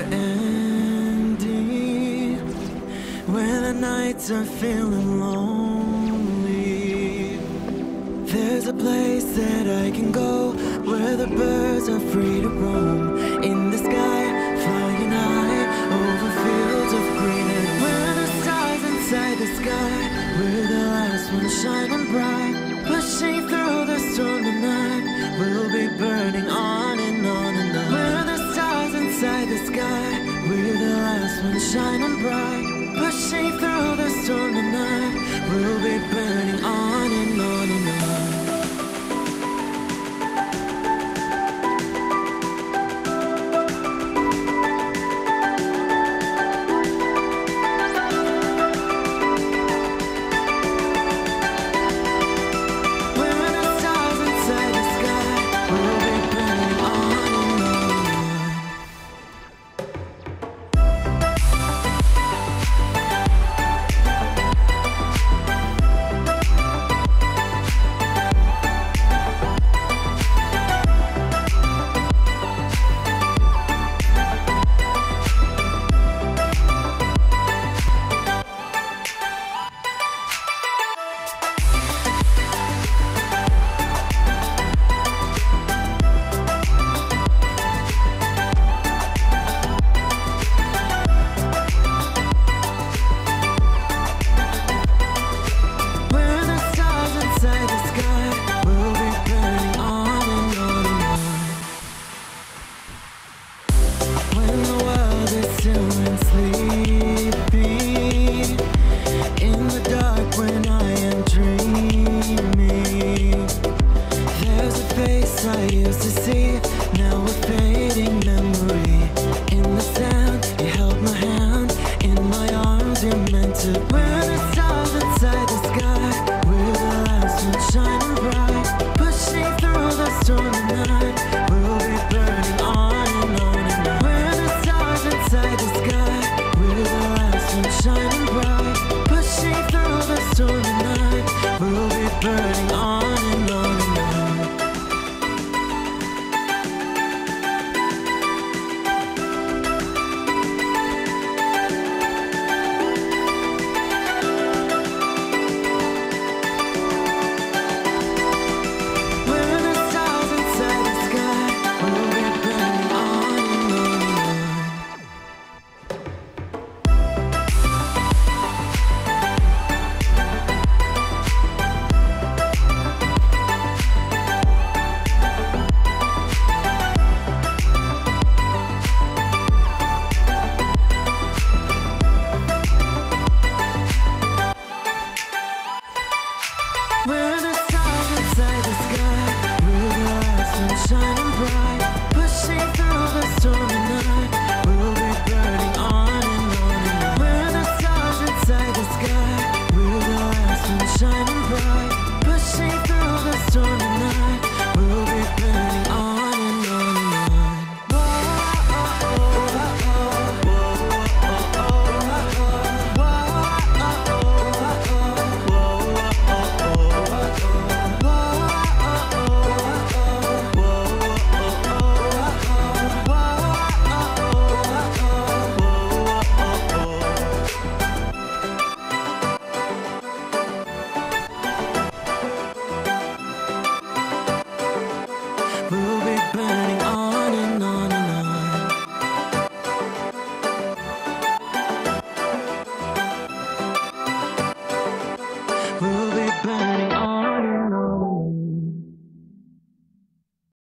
ending, when the nights are feeling lonely. There's a place that I can go, where the birds are free to roam, in the sky, flying high, over fields of green. And where the stars inside the sky, we're the last ones shining bright, pushing through the storm tonight. We'll be burning on and on and on. We're the stars inside the sky, we're the last ones shining bright, pushing through the storm tonight. We'll be burning on and on and on. When the world is still in sleep,